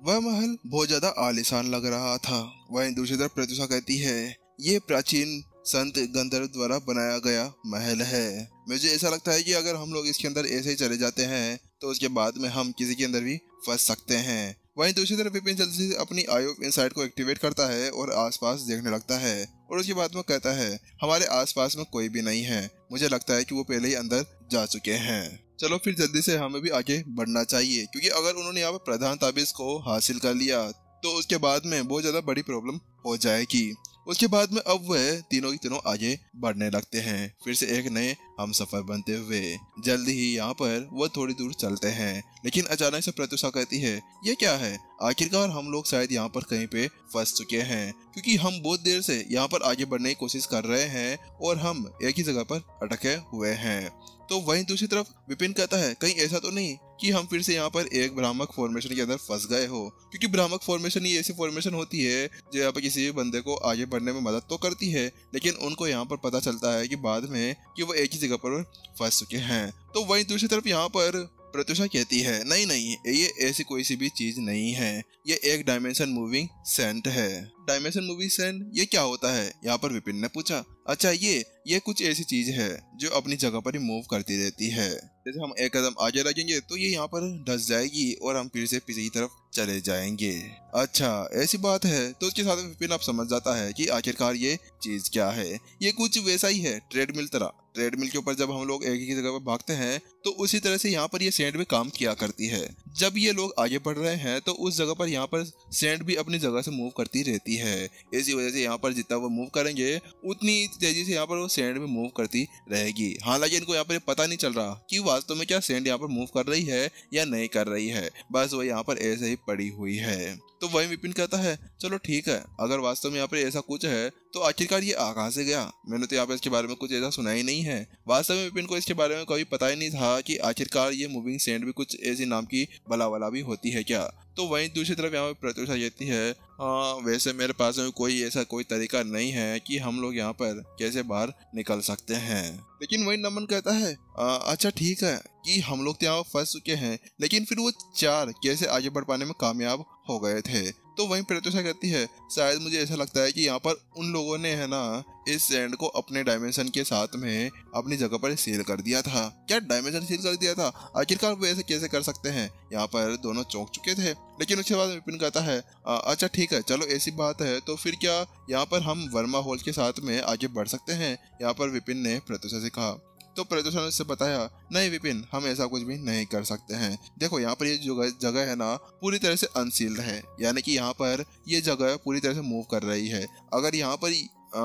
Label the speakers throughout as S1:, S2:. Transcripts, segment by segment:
S1: वह महल बहुत ज्यादा आलीशान लग रहा था। वहीं दूसरी तरफ प्रत्युषा कहती है ये प्राचीन संत गंधर्व द्वारा बनाया गया महल है। मुझे ऐसा लगता है कि अगर हम लोग इसके अंदर ऐसे ही चले जाते हैं तो उसके बाद में हम किसी के अंदर भी फंस सकते हैं। वहीं दूसरी तरफ विपिन जल्दी से अपनी आई ऑफ इनसाइट को एक्टिवेट करता है और आसपास देखने लगता है और उसके बाद में कहता है हमारे आसपास में कोई भी नहीं है। मुझे लगता है कि वो पहले ही अंदर जा चुके हैं। चलो फिर जल्दी से हमें भी आगे बढ़ना चाहिए, क्योंकि अगर उन्होंने यहाँ पर प्रधान ताबीज को हासिल कर लिया तो उसके बाद में बहुत ज्यादा बड़ी प्रॉब्लम हो जाएगी। उसके बाद में अब वह तीनों की तीनों आगे बढ़ने लगते हैं, फिर से एक नए हम सफर बनते हुए। जल्दी ही यहाँ पर वह थोड़ी दूर चलते हैं, लेकिन अचानक से प्रत्युषा कहती है ये क्या है, आखिरकार हम लोग शायद यहाँ पर कहीं पे फंस चुके हैं, क्योंकि हम बहुत देर से यहाँ पर आगे बढ़ने की कोशिश कर रहे हैं और हम एक ही जगह पर अटके हुए हैं। तो वहीं दूसरी तरफ विपिन कहता है कहीं ऐसा तो नहीं कि हम फिर से यहाँ पर एक भ्रामक फॉर्मेशन के अंदर फंस गए हो, क्योंकि भ्रामक फॉर्मेशन ही ऐसी फॉर्मेशन होती है जो यहाँ पर किसी भी बंदे को आगे बढ़ने में मदद तो करती है, लेकिन उनको यहाँ पर पता चलता है कि बाद में कि वो एक ही जगह पर फंस चुके हैं। तो वहीं दूसरी तरफ यहाँ पर प्रत्युषा कहती है नहीं नहीं, ये ऐसी कोई सी भी चीज नहीं है, ये एक डायमेंशन मूविंग सैंड है। डायमेंशन मूविंग सैंड ये क्या होता है, यहाँ पर विपिन ने पूछा। अच्छा ये कुछ ऐसी चीज है जो अपनी जगह पर ही मूव करती रहती है। जैसे हम एक कदम आगे लगेंगे तो ये यहाँ पर धस जाएगी और हम फिर से पीछे की तरफ चले जाएंगे। अच्छा ऐसी बात है। तो उसके साथ विपिन आप समझ जाता है कि आखिरकार ये चीज क्या है। ये कुछ वैसा ही है ट्रेडमिल तरह। ट्रेडमिल के ऊपर जब हम लोग एक ही जगह पर भागते हैं तो उसी तरह से यहाँ पर ये सैंड भी काम किया करती है। जब ये लोग आगे बढ़ रहे हैं तो उस जगह पर यहाँ पर सैंड भी अपनी जगह से मूव करती रहती है। इसी वजह से यहाँ पर जितना वो मूव करेंगे उतनी तेजी से यहाँ पर वो सैंड भी मूव करती रहेगी। हालांकि इनको यहाँ पर पता नहीं चल रहा कि वास्तव में क्या सैंड यहाँ पर मूव कर रही है या नहीं कर रही है, बस वो यहाँ पर ऐसे ही पड़ी हुई है। तो वही विपिन कहता है चलो ठीक है, अगर वास्तव में यहाँ पर ऐसा कुछ है तो आखिरकार ये कहाँ से गया, मैंने तो यहाँ पर इसके बारे में कुछ ऐसा सुना ही नहीं है। वास्तव में विपिन को इसके बारे में कभी पता ही नहीं था कि आखिरकार ये मूविंग सैंड भी कुछ ऐसी नाम की बला भी होती है क्या। तो वहीं दूसरी तरफ यहाँ पर प्रत्युषा कहती है हाँ वैसे मेरे पास में कोई तरीका नहीं है कि हम लोग यहाँ पर कैसे बाहर निकल सकते हैं। लेकिन वही नमन कहता है अच्छा ठीक है कि हम लोग यहाँ फंस चुके हैं, लेकिन फिर वो चार कैसे आगे बढ़ पाने में कामयाब हो गए थे। तो वहीं प्रत्युषा कहती है शायद मुझे ऐसा लगता है कि यहाँ पर उन लोगों ने है ना इस सैंड को अपने डायमेंशन के साथ में अपनी जगह पर सील कर दिया था। क्या डायमेंशन सील कर दिया था? आखिरकार वो ऐसे कैसे कर सकते हैं? यहाँ पर दोनों चौंक चुके थे। लेकिन उसके बाद विपिन कहता है अच्छा ठीक है चलो ऐसी बात है तो फिर क्या यहाँ पर हम वर्मा हॉल के साथ में आगे बढ़ सकते हैं? यहाँ पर विपिन ने प्रत्युषा से कहा। तो प्रत्युषा ने उससे बताया नहीं विपिन हम ऐसा कुछ भी नहीं कर सकते हैं। देखो यहाँ पर ये जगह है ना पूरी तरह से अनसील्ड है, यानी कि यहाँ पर ये जगह पूरी तरह से मूव कर रही है। अगर यहाँ पर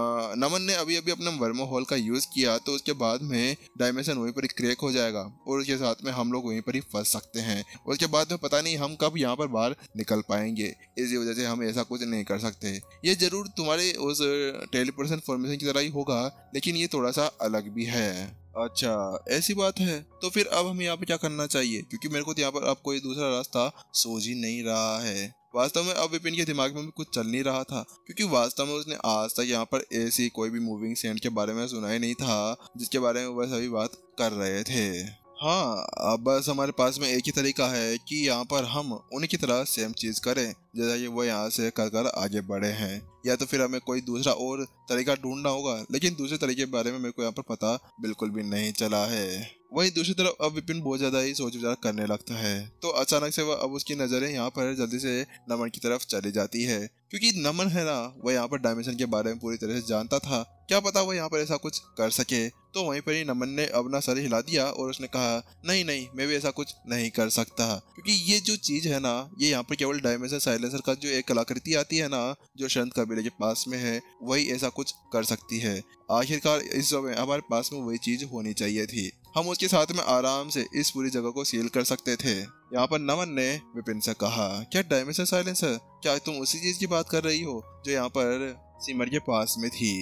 S1: नमन ने अभी अपना वर्मा हॉल का यूज किया तो उसके बाद में डायमेंशन वहीं पर ही क्रैक हो जाएगा और उसके साथ में हम लोग वहीं पर ही फंस सकते हैं। उसके बाद में पता नहीं हम कब यहाँ पर बाहर निकल पाएंगे। इसी वजह से हम ऐसा कुछ नहीं कर सकते। ये जरूर तुम्हारे उस टेलीपोर्टेशन फॉर्मेशन की तरह ही होगा, लेकिन ये थोड़ा सा अलग भी है। अच्छा ऐसी बात है। तो फिर अब हमें यहाँ पे क्या करना चाहिए? क्योंकि मेरे को तो यहाँ पर अब कोई दूसरा रास्ता सूझ ही नहीं रहा है। वास्तव में अब विपिन के दिमाग में भी कुछ चल नहीं रहा था, क्योंकि वास्तव में उसने आज तक यहाँ पर ऐसी कोई भी मूविंग सैंड के बारे में सुना ही नहीं था जिसके बारे में वह सभी बात कर रहे थे। हाँ अब बस हमारे पास में एक ही तरीका है कि यहाँ पर हम उन्हीं की तरह सेम चीज करें जैसा कि वो यहाँ से कर आगे बढ़े हैं, या तो फिर हमें कोई दूसरा और तरीका ढूंढना होगा। लेकिन दूसरे तरीके के बारे में मेरे को यहाँ पर पता बिल्कुल भी नहीं चला है। वहीं दूसरी तरफ अब विपिन बहुत ज्यादा ही सोच विचार करने लगता है। तो अचानक से वह अब उसकी नजरें यहाँ पर जल्दी से नमन की तरफ चली जाती है, क्योंकि नमन है ना वह यहाँ पर डायमेंशन के बारे में पूरी तरह से जानता था। क्या पता वो यहाँ पर ऐसा कुछ कर सके। तो वहीं पर ही नमन ने अपना सर हिला दिया और उसने कहा नहीं नहीं मैं भी ऐसा कुछ नहीं कर सकता, क्योंकि ये जो चीज है ना ये यहाँ पर केवल डायमेंशन साइलेंसर का जो एक कलाकृति आती है ना जो संत कबीले के पास में है वही ऐसा कुछ कर सकती है। आखिरकार इस समय हमारे पास में वही चीज होनी चाहिए थी। हम उसके साथ में आराम से इस पूरी जगह को सील कर सकते थे। यहाँ पर नमन ने विपिन से कहा क्या डायमेंशन साइलेंसर? क्या तुम उसी चीज की बात कर रही हो जो यहाँ पर सिमर के पास में थी? ओ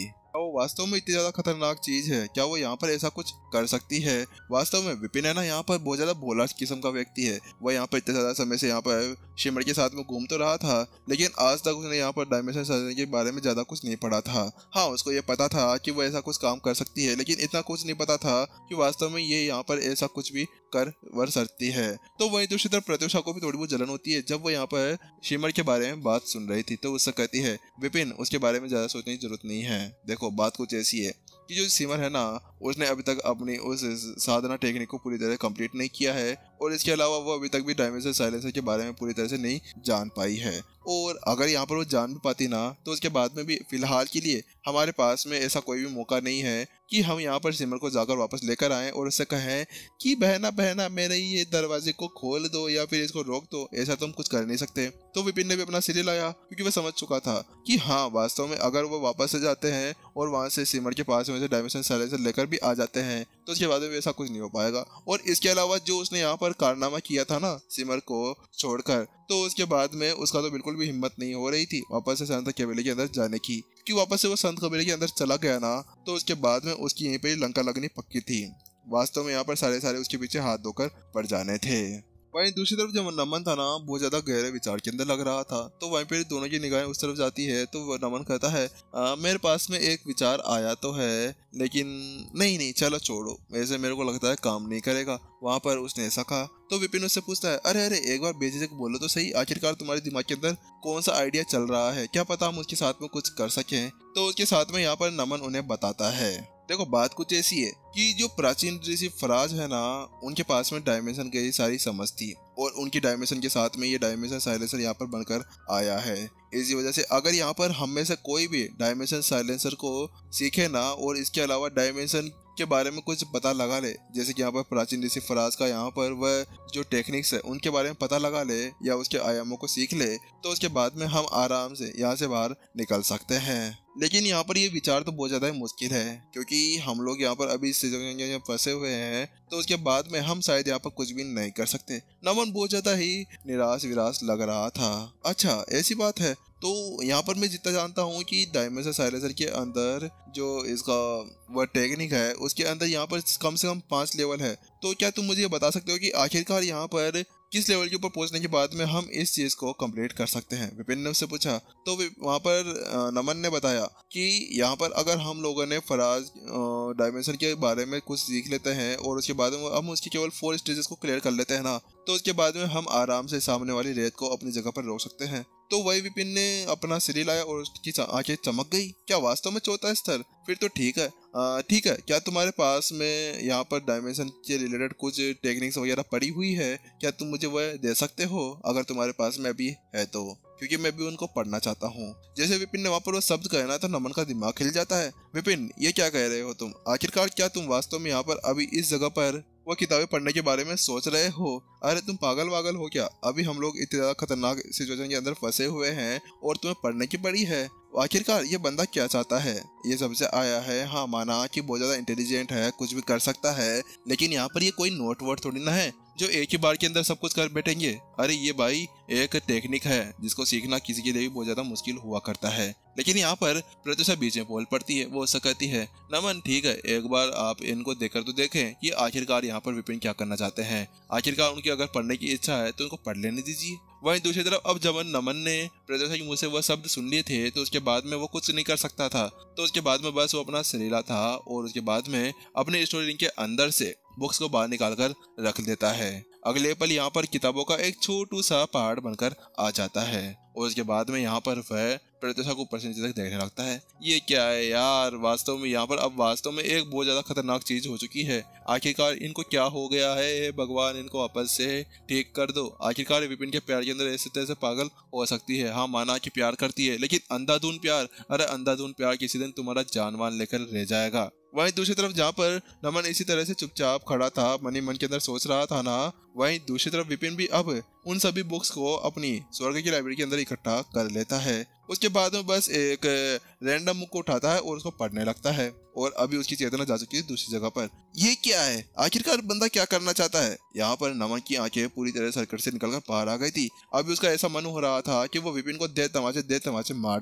S1: वो वास्तव में इतनी ज्यादा खतरनाक चीज है? क्या वो यहाँ पर ऐसा कुछ कर सकती है? वास्तव में विपिन है ना यहाँ पर बहुत ज्यादा भोला किस्म का व्यक्ति है। वह यहाँ पर इतने ज्यादा समय से यहाँ पर शिमर के साथ में घूम तो रहा था, लेकिन आज तक उसने यहाँ पर डायमेंशन सर्जरी के बारे में ज्यादा कुछ नहीं पढ़ा था। हाँ, उसको ये पता था कि वो ऐसा कुछ काम कर सकती है, लेकिन इतना कुछ नहीं पता था कि वास्तव में ये यहाँ पर ऐसा कुछ भी कर वर सकती है। तो वहीं दूसरी तरफ प्रत्युषा को भी थोड़ी बहुत जलन होती है जब वो यहाँ पर शिमर के बारे में बात सुन रही थी। तो उससे कहती है, विपिन उसके बारे में ज्यादा सोचने की जरूरत नहीं है। देखो, बात कुछ ऐसी है कि जो सिमर है ना, उसने अभी तक अपनी उस साधना टेक्निक को पूरी तरह कंप्लीट नहीं किया है, और इसके अलावा वो अभी तक भी डायमेंशन साइलेंसर के बारे में पूरी तरह से नहीं जान पाई है। और अगर यहाँ पर वो जान भी पाती ना, तो उसके बाद में भी फिलहाल के लिए हमारे पास में ऐसा कोई भी मौका नहीं है कि हम यहाँ पर सिमर को जाकर वापस लेकर आएं और उससे कहें कि बहना बहना मेरे ये दरवाजे को खोल दो या फिर इसको रोक दो। ऐसा तो हम कुछ कर नहीं सकते। तो विपिन ने भी अपना सिर हिलाया, क्योंकि वह समझ चुका था कि हाँ, वास्तव में अगर वो वापस से जाते हैं और वहां से सिमर के पास में से डायमेंशन साइलेंसर लेकर भी आ जाते हैं, तो उसके बाद में ऐसा कुछ नहीं हो पाएगा। और इसके अलावा जो उसने यहाँ पर कारनामा किया था ना सिमर को छोड़कर, तो उसके बाद में उसका तो बिल्कुल भी हिम्मत नहीं हो रही थी वापस से संत कबीले के अंदर जाने की, कि वापस से वो संत कबीले के अंदर चला गया ना, तो उसके बाद में उसकी यहीं पे लंका लगनी पक्की थी। वास्तव में यहाँ पर सारे उसके पीछे हाथ धोकर पड़ जाने थे। वहीं दूसरी तरफ जब नमन था ना, बहुत ज्यादा गहरे विचार के अंदर लग रहा था। तो वहीं पे दोनों की निगाहें उस तरफ जाती है, तो वो नमन कहता है, मेरे पास में एक विचार आया तो है, लेकिन नहीं चलो छोड़ो, वैसे मेरे को लगता है काम नहीं करेगा। वहां पर उसने ऐसा कहा। तो विपिन उससे पूछता है, अरे एक बार बेझिझक बोलो तो सही, आखिरकार तुम्हारे दिमाग के अंदर कौन सा आइडिया चल रहा है? क्या पता हम उसके साथ में कुछ कर सकें। तो उसके साथ में यहाँ पर नमन उन्हें बताता है, देखो बात कुछ ऐसी है कि जो प्राचीन ऋषि फराज है ना, उनके पास में डायमेंशन की सारी समझ थी, और उनकी डायमेंशन के साथ में ये डायमेंशन साइलेंसर यहाँ पर बनकर आया है। इसी वजह से अगर यहाँ पर हम में से कोई भी डायमेंशन साइलेंसर को सीखे ना, और इसके अलावा डायमेंशन के बारे में कुछ पता लगा ले, जैसे कि यहाँ पर प्राचीन ऋषि फराज का यहाँ पर वह जो टेक्निक्स है उनके बारे में पता लगा ले, या उसके आयामों को सीख ले, तो उसके बाद में हम आराम से यहाँ से बाहर निकल सकते हैं। लेकिन यहाँ पर ये विचार तो बहुत ज्यादा ही मुश्किल है, क्योंकि हम लोग यहाँ पर अभी इस जगह फंसे हुए हैं, तो उसके बाद में हम शायद यहाँ पर कुछ भी नहीं कर सकते। नमन बहुत ज्यादा ही निराश विराश लग रहा था। अच्छा ऐसी बात है। तो यहाँ पर मैं जितना जानता हूँ कि डायमेंशन साइलेंसर के अंदर जो इसका वह टेक्निक है, उसके अंदर यहाँ पर कम से कम 5 लेवल है। तो क्या तुम मुझे ये बता सकते हो कि आखिरकार यहाँ पर किस लेवल के ऊपर पहुंचने के बाद में हम इस चीज को कंप्लीट कर सकते हैं? विपिन ने उससे पूछा। तो वहां पर नमन ने बताया कि यहाँ पर अगर हम लोगों ने फराज डायमेंशन के बारे में कुछ सीख लेते हैं, और उसके बाद में हम उसकी केवल 4 स्टेजेस को क्लियर कर लेते हैं ना, तो उसके बाद में हम आराम से सामने वाली रेत को अपनी जगह पर रोक सकते हैं। तो वही विपिन ने अपना सिर हिलाया और उसकी आंखें चमक गई। क्या वास्तव में 4था स्तर? फिर तो ठीक है। ठीक है, क्या तुम्हारे पास में यहाँ पर डायमेंशन के रिलेटेड कुछ टेक्निक्स वगैरह पड़ी हुई है? क्या तुम मुझे वह दे सकते हो अगर तुम्हारे पास में अभी है तो? क्योंकि मैं भी उनको पढ़ना चाहता हूँ। जैसे विपिन ने वहाँ पर वो शब्द कहे ना, तो नमन का दिमाग हिल जाता है। विपिन, ये क्या कह रहे हो तुम? आखिरकार क्या तुम वास्तव में यहाँ पर अभी इस जगह पर वो किताबें पढ़ने के बारे में सोच रहे हो? अरे तुम पागल वागल हो क्या? अभी हम लोग इतने ज्यादा खतरनाक सिचुएशन के अंदर फंसे हुए हैं और तुम्हें पढ़ने की पड़ी है? आखिरकार ये बंदा क्या चाहता है? ये सबसे आया है, हाँ माना कि बहुत ज्यादा इंटेलिजेंट है, कुछ भी कर सकता है, लेकिन यहाँ पर ये कोई नोट वर्ड थोड़ी ना है जो एक ही बार के अंदर सब कुछ कर बैठेंगे। अरे ये भाई एक टेक्निक है जिसको सीखना किसी के लिए भी बहुत ज्यादा मुश्किल हुआ करता है। लेकिन यहाँ पर प्रत्युषा बीच में बोल पड़ती है। वो उससे कहती है, नमन ठीक है, एक बार आप इनको देखकर तो देखें कि आखिरकार यहाँ पर विपिन क्या करना चाहते हैं। आखिरकार उनकी अगर पढ़ने की इच्छा है तो उनको पढ़ लेने दीजिए। वहीं दूसरी तरफ अब जब नमन ने प्रत्युषा के मुंह से वह शब्द सुन लिए थे, तो उसके बाद में वो कुछ नहीं कर सकता था। तो उसके बाद में बस वो अपना शरीला था और उसके बाद में अपने स्टोरी रिंग के अंदर से बुक्स को बाहर निकालकर रख देता है। अगले पल यहाँ पर किताबों का एक छोटू सा पहाड़ बनकर आ जाता है, और उसके बाद में यहाँ पर वह प्रत्युषा को ऊपर से नीचे तक देखने लगता है। ये क्या है यार? वास्तव में यहाँ पर अब वास्तव में एक बहुत ज्यादा खतरनाक चीज हो चुकी है। आखिरकार इनको क्या हो गया है? भगवान इनको वापस से ठीक कर दो। आखिरकार विपिन के प्यार के अंदर ऐसे तैसे पागल हो सकती है। हाँ माना कि प्यार करती है, लेकिन अंधाधुन प्यार, अरे अंधाधुन प्यार किसी दिन तुम्हारा जानवान लेकर रह जाएगा। वहीं दूसरी तरफ जहाँ पर नमन इसी तरह से चुपचाप खड़ा था, मनी मन के अंदर सोच रहा था ना, वहीं दूसरी तरफ विपिन भी अब उन सभी बुक्स को अपनी स्वर्ग की लाइब्रेरी के अंदर इकट्ठा कर लेता है। उसके बाद में बस एक रैंडम बुक को उठाता है और उसको पढ़ने लगता है, और अभी उसकी चेतना जा चुकी है दूसरी जगह पर। ये क्या है? आखिरकार बंदा क्या करना चाहता है? यहाँ पर नमन की आंखें पूरी तरह सर्कट से निकलकर बाहर आ गई थी। अभी उसका ऐसा मन हो रहा था कि वो विपिन को दे तमाचे मार डाले।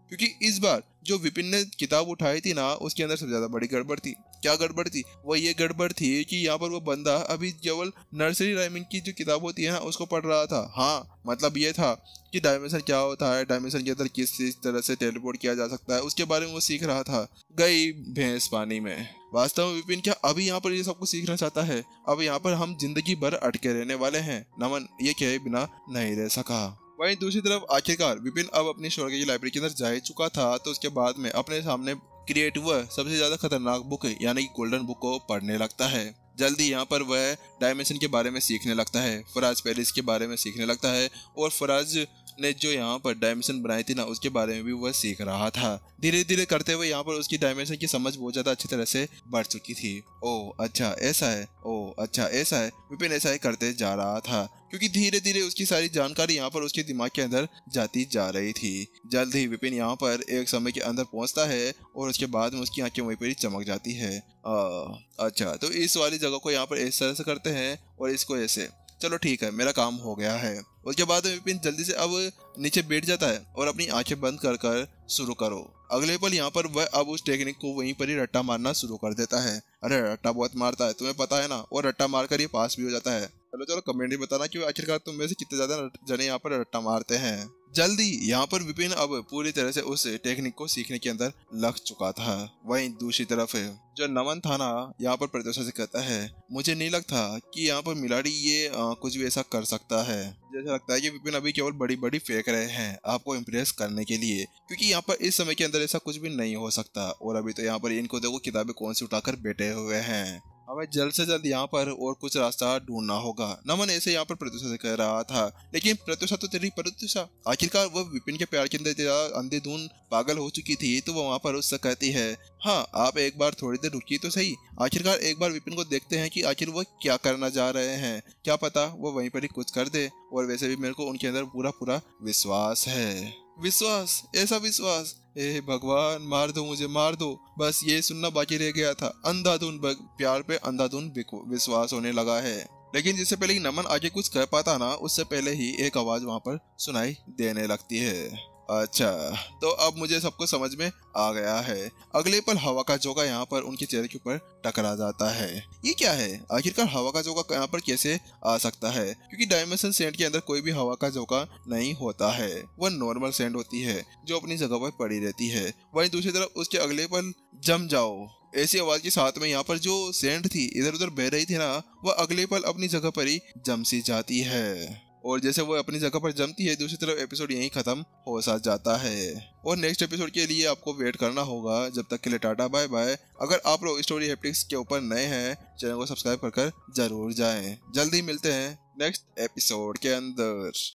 S1: क्योंकि इस बार जो विपिन ने किताब उठाई थी ना, उसके अंदर सबसे ज्यादा बड़ी गड़बड़ थी। क्या गड़बड़ थी? वो ये गड़बड़ थी कि यहाँ पर वो बंदा अभी केवल नर्सरी राइमिंग की जो किताब होती है ना, उसको पढ़ रहा था। हाँ, मतलब ये था कि डायमेंशन क्या होता है, डायमेंशन के अंदर किस तरह से टेलीपोर्ट किया जा सकता है, उसके बारे में वो सीख रहा था। गई भैंस पानी में। वास्तव में विपिन क्या अभी यहाँ पर ये सब कुछ सीखना चाहता है? अब यहाँ पर हम जिंदगी भर अटके रहने वाले हैं। नमन ये कहे बिना नहीं रह सका। वहीं दूसरी तरफ आखिरकार विपिन अब अपनी स्वर्ग की लाइब्रेरी के अंदर जा ही चुका था, तो उसके बाद में अपने सामने क्रिएट हुआ सबसे ज्यादा खतरनाक बुक यानी कि गोल्डन बुक को पढ़ने लगता है। जल्दी यहाँ पर वह डायमेंशन के बारे में सीखने लगता है, फराज पेरिस के बारे में सीखने लगता है, और फराज ने जो यहाँ पर डायमेंशन बनाई थी ना, उसके बारे में भी वह सीख रहा था। धीरे धीरे करते हुए यहाँ पर उसकी डायमेंशन की समझ बहुत ज्यादा अच्छी तरह से बढ़ चुकी थी। ओह अच्छा ऐसा है, ओह अच्छा ऐसा है। विपिन ऐसा ही करते जा रहा था, क्योंकि धीरे धीरे उसकी सारी जानकारी यहाँ पर उसके दिमाग के अंदर जाती जा रही थी। जल्द ही विपिन यहाँ पर एक समय के अंदर पहुंचता है, और उसके बाद में उसकी आंखें वहीं पर ही चमक जाती है। अच्छा, तो इस वाली जगह को यहाँ पर इस तरह से करते हैं, और इसको ऐसे। चलो ठीक है, मेरा काम हो गया है। उसके बाद विपिन जल्दी से अब नीचे बैठ जाता है और अपनी आंखें बंद कर कर शुरू करो। अगले पल यहाँ पर वह अब उस टेक्निक को वहीं पर ही रट्टा मारना शुरू कर देता है। अरे रट्टा बहुत मारता है, तुम्हें पता है ना, और रट्टा मारकर ये पास भी हो जाता है। चलो चलो कमेंट में बताना कि आखिरकार तुम में से कितने ज्यादा जने यहाँ पर रट्टा मारते हैं। जल्दी यहाँ पर विपिन अब पूरी तरह से उस टेक्निक को सीखने के अंदर लग चुका था। वहीं दूसरी तरफ जो नमन था ना, यहाँ पर प्रत्युषा से कहता है, मुझे नहीं लगता कि यहाँ पर मिलाड़ी ये कुछ भी ऐसा कर सकता है। जैसा लगता है कि विपिन अभी केवल बड़ी बड़ी फेंक रहे हैं आपको इम्प्रेस करने के लिए, क्योंकि यहाँ पर इस समय के अंदर ऐसा कुछ भी नहीं हो सकता। और अभी तो यहाँ पर इनको देखो किताबें कौन सी उठाकर बैठे हुए हैं। हमें जल्द से जल्द यहाँ पर और कुछ रास्ता ढूंढना होगा। नमन ऐसे यहाँ पर प्रत्युषा से कह रहा था, लेकिन प्रत्युषा तो तेरी प्रत्युषा। आखिरकार वह विपिन के प्यार के अंदर अंधेधुन पागल हो चुकी थी, तो वो वहाँ पर उससे कहती है, हाँ आप एक बार थोड़ी देर रुकिए तो सही। आखिरकार एक बार विपिन को देखते हैं कि आखिर वो क्या करना जा रहे हैं। क्या पता वो वहीं पर ही कुछ कर दे। और वैसे भी मेरे को उनके अंदर पूरा पूरा विश्वास है। विश्वास, ऐसा विश्वास, हे भगवान मार दो मुझे, मार दो। बस ये सुनना बाकी रह गया था। अंधाधुन प्यार पे अंधाधुन विश्वास होने लगा है। लेकिन जिससे पहले कि नमन आगे कुछ कह पाता ना, उससे पहले ही एक आवाज वहां पर सुनाई देने लगती है। अच्छा, तो अब मुझे सब कुछ समझ में आ गया है। अगले पल हवा का झोंका यहाँ पर उनके चेहरे के ऊपर टकरा जाता है। ये क्या है? आखिरकार हवा का झोंका यहाँ पर कैसे आ सकता है? क्योंकि डायमेंशन सैंड के अंदर कोई भी हवा का झोंका नहीं होता है। वह नॉर्मल सैंड होती है जो अपनी जगह पर पड़ी रहती है। वहीं दूसरी तरफ उसके अगले पल जम जाओ ऐसी आवाज के साथ में यहाँ पर जो सैंड थी इधर उधर बह रही थी ना, वह अगले पल अपनी जगह पर ही जम सी जाती है। और जैसे वो अपनी जगह पर जमती है, दूसरी तरफ एपिसोड यहीं खत्म हो सा जाता है। और नेक्स्ट एपिसोड के लिए आपको वेट करना होगा। जब तक के लिए टाटा बाय बाय। अगर आप लोग स्टोरी हैप्टिक्स के ऊपर नए हैं, चैनल को सब्सक्राइब कर जरूर जाएं। जल्दी मिलते हैं नेक्स्ट एपिसोड के अंदर।